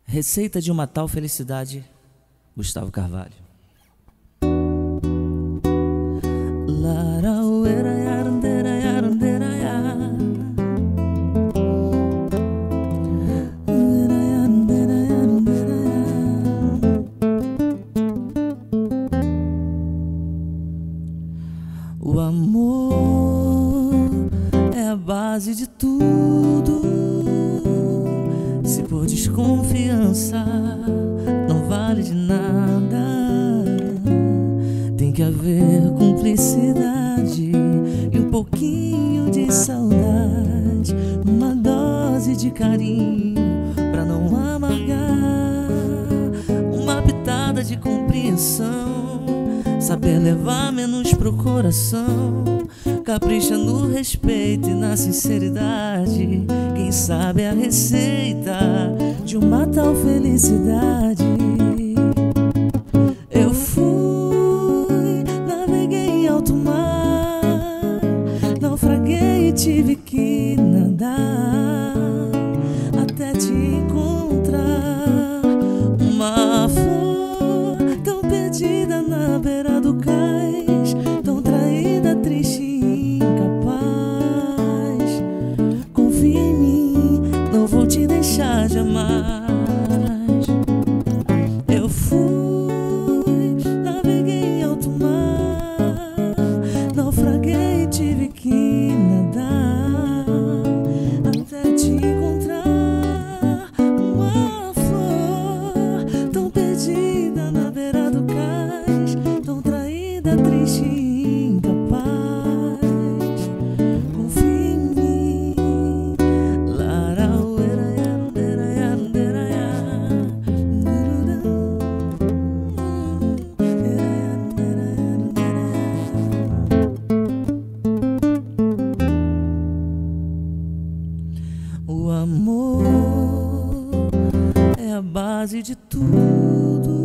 Receita de uma tal felicidade, Gustavo Carvalho. O amor é a base de tudo. Se por desconfiança não vale de nada, tem que haver cumplicidade e um pouquinho de saudade, uma dose de carinho pra não amargar, uma pitada de compreensão, saber levar menos pro coração, capricha no respeito e na sinceridade. Quem sabe a receita de uma tal felicidade. Eu fui, naveguei em alto mar, naufraguei e tive que nadar até te encontrar. Uma flor tão perdida na beira do cais, tão traída, triste e incapaz. Confia em mim, não vou te deixar jamais. Eu fui, naveguei em alto mar, naufraguei e tive que nadar até te encontrar. Uma flor tão perdida na beira do cais, tão traída, triste e incapaz. Confia em mim. O amor é a base de tudo.